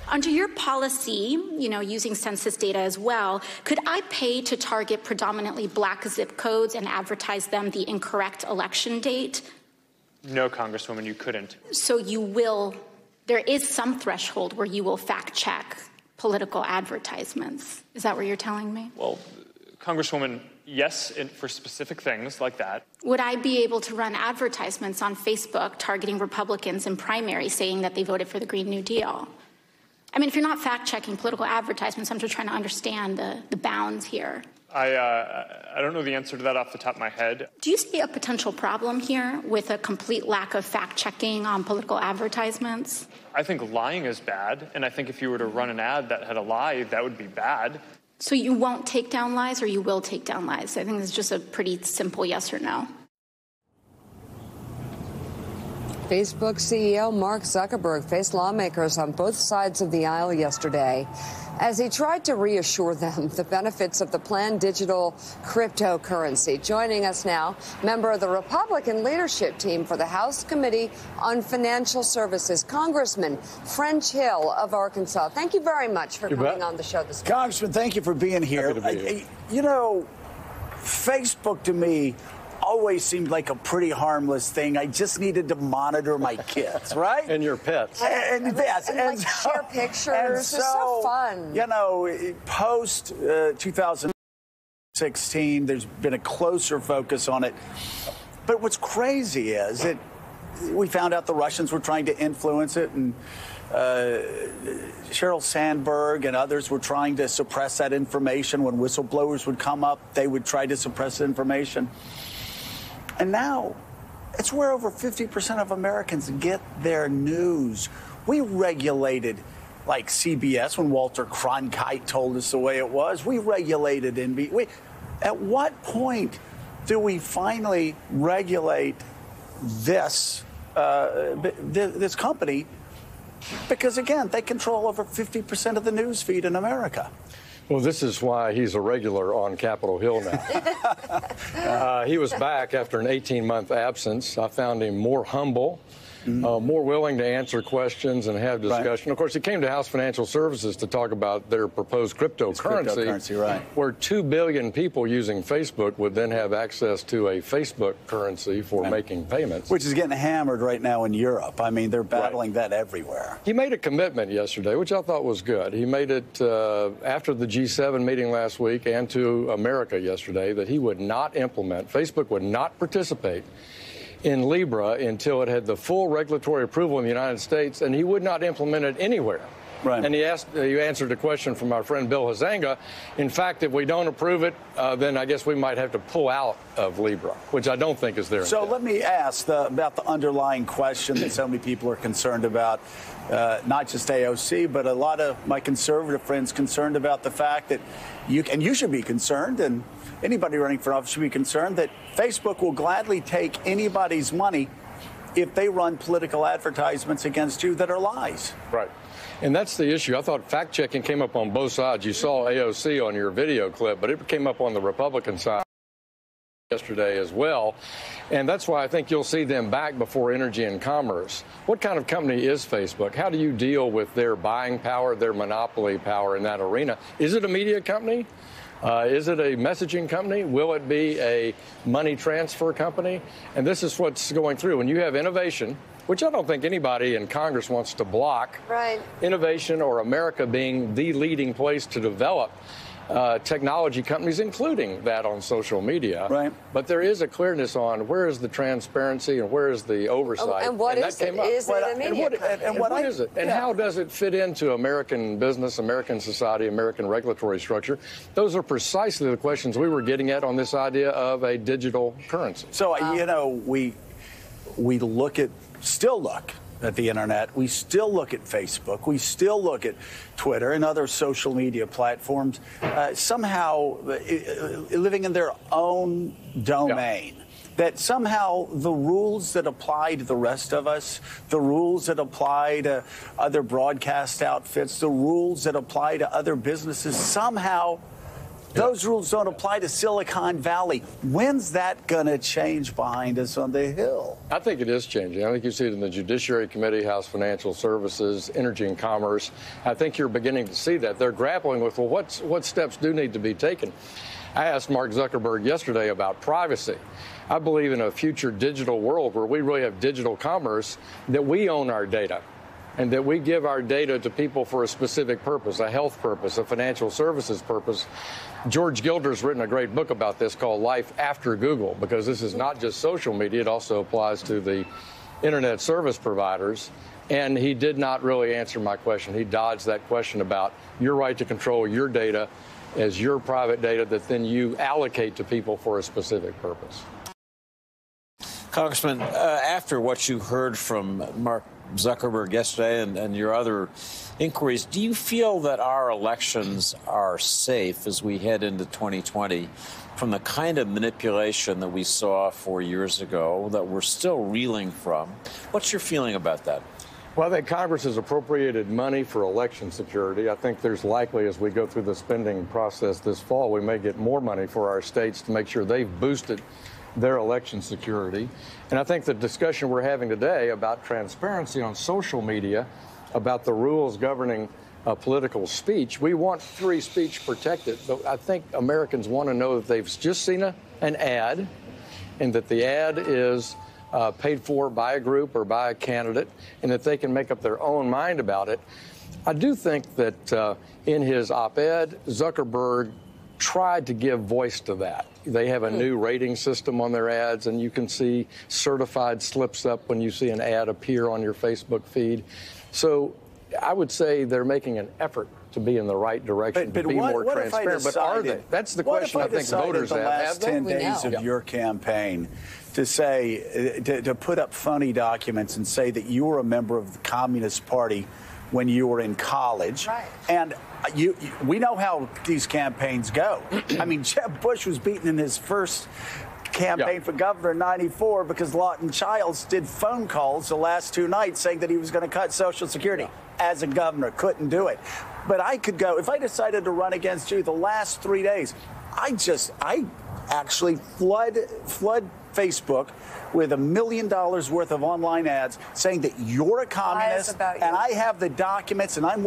Under your policy, using census data as well, could I pay to target predominantly black zip codes and advertise them the incorrect election date? No, Congresswoman, you couldn't. So there is some threshold where you will fact check political advertisements. Is that what you're telling me? Well, Congresswoman, yes, for specific things like that. Would I be able to run advertisements on Facebook targeting Republicans in primary saying that they voted for the Green New Deal? I mean, if you're not fact-checking political advertisements, I'm just trying to understand the bounds here. I don't know the answer to that off the top of my head. Do you see a potential problem here with a complete lack of fact-checking on political advertisements? I think lying is bad, and I think if you were to run an ad that had a lie, that would be bad. So you won't take down lies, or you will take down lies? I think it's just a pretty simple yes or no. Facebook CEO Mark Zuckerberg faced lawmakers on both sides of the aisle yesterday as he tried to reassure them the benefits of the planned digital cryptocurrency. Joining us now, member of the Republican leadership team for the House Committee on Financial Services, Congressman French Hill of Arkansas. Thank you very much for coming on the show this morning. Congressman, thank you for being here. Facebook to me always seemed like a pretty harmless thing. I just needed to monitor my kids, right? And your pets. And pets. And share pictures. It's so fun. Post 2016, there's been a closer focus on it. But what's crazy is that we found out the Russians were trying to influence it, and Sheryl Sandberg and others were trying to suppress that information. When whistleblowers would come up, they would try to suppress the information. And now it's where over 50% of Americans get their news. We regulated like CBS when Walter Cronkite told us the way it was. We regulated NBC. At what point do we finally regulate this this company? Because, again, they control over 50% of the news feed in America. Well, this is why he's a regular on Capitol Hill now. He was back after an 18-month absence. I found him more humble, more willing to answer questions and have discussion. Right. Of course, he came to House Financial Services to talk about their proposed cryptocurrency, where 2 billion people using Facebook would then have access to a Facebook currency for making payments. Which is getting hammered right now in Europe. I mean, they're battling that everywhere. He made a commitment yesterday, which I thought was good. He made it after the G7 meeting last week and to America yesterday that he would not implement, Facebook would not participate in Libra until it had the full regulatory approval in the United States, and he would not implement it anywhere. Right. And he answered a question from our friend Bill Huizenga. In fact, if we don't approve it, then I guess we might have to pull out of Libra, which I don't think is there. So let me ask about the underlying question that so many people are concerned about, not just AOC, but a lot of my conservative friends concerned about the fact that you should be concerned, and anybody running for office should be concerned, that Facebook will gladly take anybody's money if they run political advertisements against you that are lies. Right. And that's the issue. I thought fact-checking came up on both sides. You saw AOC on your video clip, but it came up on the Republican side yesterday as well. And that's why I think you'll see them back before Energy and Commerce. What kind of company is Facebook? How do you deal with their buying power, their monopoly power in that arena? Is it a media company? Is it a messaging company? Will it be a money transfer company? And this is what's going through. When you have innovation, which I don't think anybody in Congress wants to block, innovation or America being the leading place to develop technology companies, including that on social media. Right. But there is a clearness on where is the transparency and where is the oversight. And what is it? Is it a media company? And what is it? And how does it fit into American business, American society, American regulatory structure? Those are precisely the questions we were getting at on this idea of a digital currency. So, we still look at the internet. We still look at Facebook. We still look at Twitter and other social media platforms, somehow living in their own domain. That somehow the rules that apply to the rest of us, the rules that apply to other broadcast outfits, the rules that apply to other businesses somehow Those rules don't apply to Silicon Valley. When's that going to change behind us on the Hill? I think it is changing. I think you see it in the Judiciary Committee, House Financial Services, Energy and Commerce. I think you're beginning to see that. They're grappling with, well, what steps do need to be taken? I asked Mark Zuckerberg yesterday about privacy. I believe in a future digital world where we really have digital commerce, that we own our data and that we give our data to people for a specific purpose, a health purpose, a financial services purpose. George Gilder's written a great book about this called Life After Google, because this is not just social media. It also applies to the internet service providers. And he did not really answer my question. He dodged that question about your right to control your data as your private data that then you allocate to people for a specific purpose. Congressman, after what you heard from Mark Zuckerberg yesterday and your other inquiries, do you feel that our elections are safe as we head into 2020 from the kind of manipulation that we saw 4 years ago that we're still reeling from? What's your feeling about that? Well, I think Congress has appropriated money for election security. I think there's likely, as we go through the spending process this fall, we may get more money for our states to make sure they've boosted their election security. And I think the discussion we're having today about transparency on social media, about the rules governing political speech, we want free speech protected. But I think Americans want to know that they've just seen an ad and that the ad is paid for by a group or by a candidate, and that they can make up their own mind about it. I do think that in his op-ed, Zuckerberg tried to give voice to that. They have a new rating system on their ads, and you can see certified slips up when you see an ad appear on your Facebook feed. So I would say they're making an effort to be in the right direction, to be more transparent. But are they? That's the question I think voters have. The last 10 days of your campaign to say, to put up phony documents and say that you were a member of the Communist Party when you were in college. Right. And we know how these campaigns go. I mean, Jeb Bush was beaten in his first campaign for governor in '94 because Lawton Childs did phone calls the last 2 nights saying that he was going to cut Social Security. As a governor, couldn't do it. But I could go, if I decided to run against you the last 3 days, I actually flood Facebook with $1 million worth of online ads saying that you're a communist, and I have the documents, and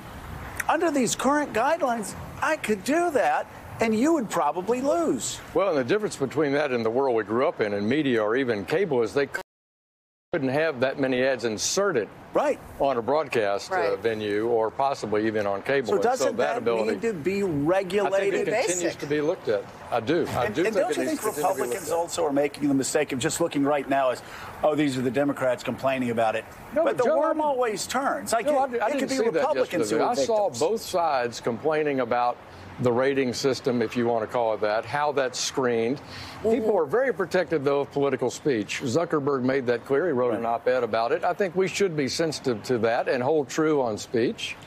under these current guidelines, I could do that, and you would probably lose. Well, and the difference between that and the world we grew up in media or even cable is they couldn't have that many ads inserted on a broadcast venue or possibly even on cable. So doesn't that need to be regulated? I think it continues to be looked at. I do. And don't you think Republicans also are making the mistake of just looking right now as, oh, these are the Democrats complaining about it? No, but the worm always turns. It could be Republicans who are victims. I saw both sides complaining about the rating system, if you want to call it that, how that's screened. People are very protective, though, of political speech. Zuckerberg made that clear. He wrote an op-ed about it. I think we should be sensitive to that and hold true on speech.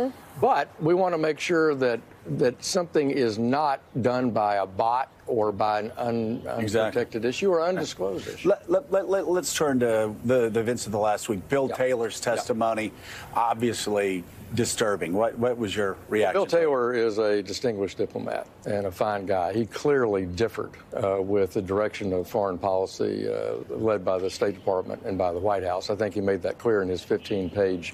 But we want to make sure that something is not done by a bot or by an unprotected issue or undisclosed issue. Let's turn to the events of the last week. Bill Taylor's testimony, obviously disturbing. What was your reaction? Bill Taylor is a distinguished diplomat and a fine guy. He clearly differed with the direction of foreign policy led by the State Department and by the White House. I think he made that clear in his 15-page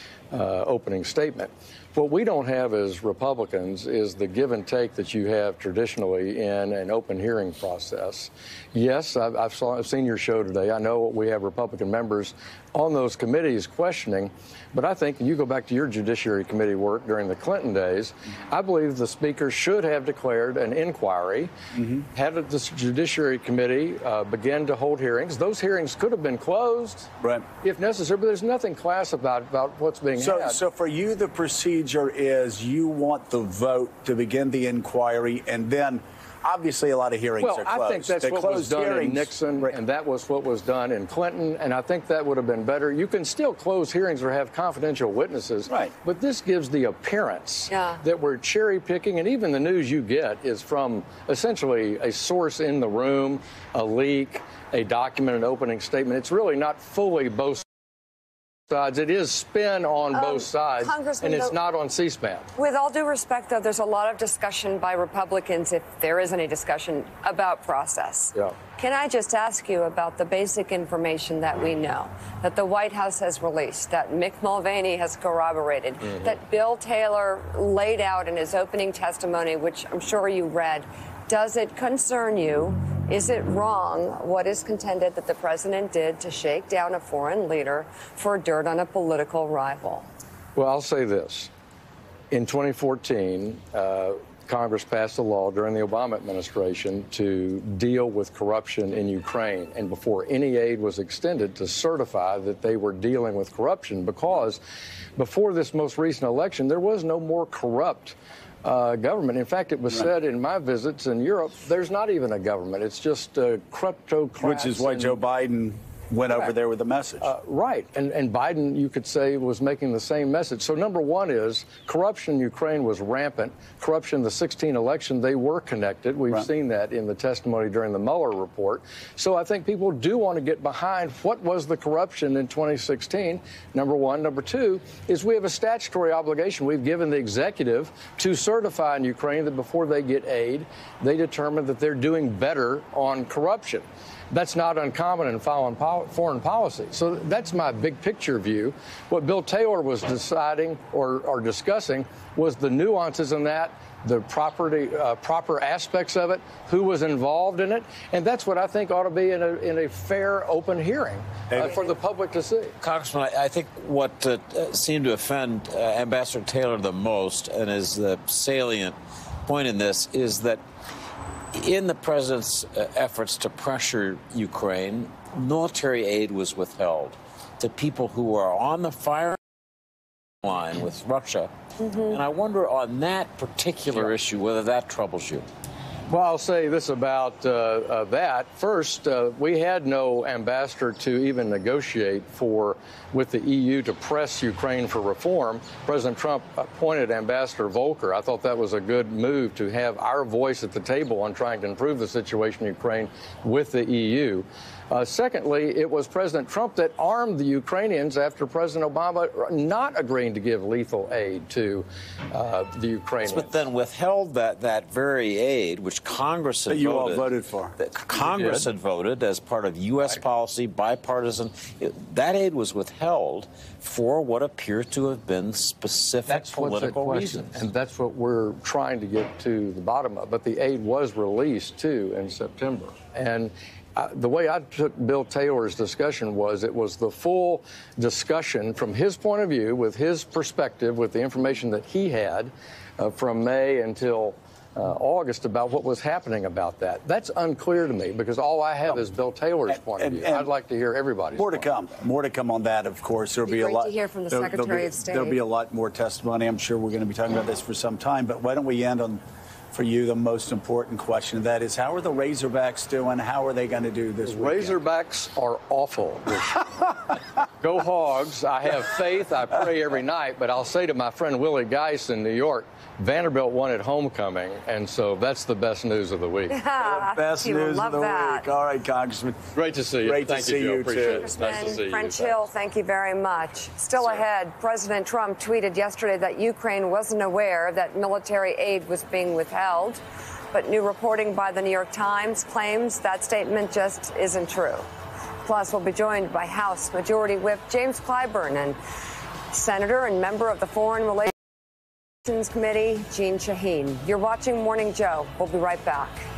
opening statement. What we don't have as Republicans is the give and take that you have traditionally in an open hearing process. Yes, I've seen your show today. I know we have Republican members on those committees questioning, but I think when you go back to your Judiciary Committee work during the Clinton days, I believe the Speaker should have declared an inquiry, had the Judiciary Committee begin to hold hearings. Those hearings could have been closed if necessary, but there's nothing class about what's being had. So for you, the procedure is you want the vote to begin the inquiry, and then obviously a lot of hearings are closed. Well, I think that's what was done in Nixon, and that was what was done in Clinton, and I think that would have been better. You can still close hearings or have confidential witnesses, but this gives the appearance that we're cherry picking, and even the news you get is from essentially a source in the room, a leak, a document, an opening statement. It's really not fully both sides. It is spin on both sides, Congressman, and it's not on C-SPAN. With all due respect, though, there's a lot of discussion by Republicans, if there is any discussion, about process. Yeah. Can I just ask you about the basic information that we know, that the White House has released, that Mick Mulvaney has corroborated, that Bill Taylor laid out in his opening testimony, which I'm sure you read? Does it concern you? Is it wrong what is contended that the president did to shake down a foreign leader for dirt on a political rival? Well, I'll say this. In 2014, Congress passed a law during the Obama administration to deal with corruption in Ukraine, and before any aid was extended, to certify that they were dealing with corruption, because before this most recent election, there was no more corrupt government. In fact, it was said in my visits in Europe, there's not even a government. It's just kleptocrats. Which is why Joe Biden went over there with the message. Right. And Biden, you could say, was making the same message. So number one is corruption in Ukraine was rampant. Corruption in the 2016 election, they were connected. We've seen that in the testimony during the Mueller report. So I think people do want to get behind what was the corruption in 2016, number one. Number two is we have a statutory obligation we've given the executive to certify in Ukraine that before they get aid, they determine that they're doing better on corruption. That's not uncommon in foreign policy. So that's my big picture view. What Bill Taylor was deciding or discussing was the nuances in that, the proper aspects of it, who was involved in it, and that's what I think ought to be in a fair, open hearing for the public to see. Congressman, I think what seemed to offend Ambassador Taylor the most, and is the salient point in this, is that in the president's efforts to pressure Ukraine, military aid was withheld to people who are on the firing line with Russia. And I wonder on that particular issue whether that troubles you. Well, I'll say this about that. First, we had no ambassador to even negotiate with the EU to press Ukraine for reform. President Trump appointed Ambassador Volker. I thought that was a good move to have our voice at the table on trying to improve the situation in Ukraine with the EU. Secondly, it was President Trump that armed the Ukrainians after President Obama not agreeing to give lethal aid to the Ukrainians. But then withheld that very aid, which Congress had voted. You all voted for. Congress had voted as part of U.S. policy, bipartisan. That aid was withheld for what appear to have been specific political reasons. And that's what we're trying to get to the bottom of. But the aid was released, too, in September. And the way I took Bill Taylor's discussion was it was the full discussion from his point of view, with his perspective, with the information that he had from May until August about what was happening about that. That's unclear to me because all I have is Bill Taylor's point of view. I'd like to hear everybody's More to come. More to come on that, of course. There'll be a lot. Great to hear from the Secretary of State. There'll be a lot more testimony. I'm sure we're going to be talking about this for some time. But why don't we end on, for you, the most important question. That is, how are the Razorbacks doing? How are they going to do this weekend? Razorbacks are awful. Go Hogs. I have faith. I pray every night. But I'll say to my friend Willie Geist in New York, Vanderbilt won at homecoming, and so that's the best news of the week. Best news of the week. All right, Congressman. Great to see you. Great to see you, Appreciate too. it. Nice to see you. French Hill, thank you very much. Still ahead, President Trump tweeted yesterday that Ukraine wasn't aware that military aid was being withheld, but new reporting by the New York Times claims that statement just isn't true. Plus, we'll be joined by House Majority Whip James Clyburn and Senator and member of the Foreign Relations Committee, Jeanne Shaheen. You're watching Morning Joe. We'll be right back.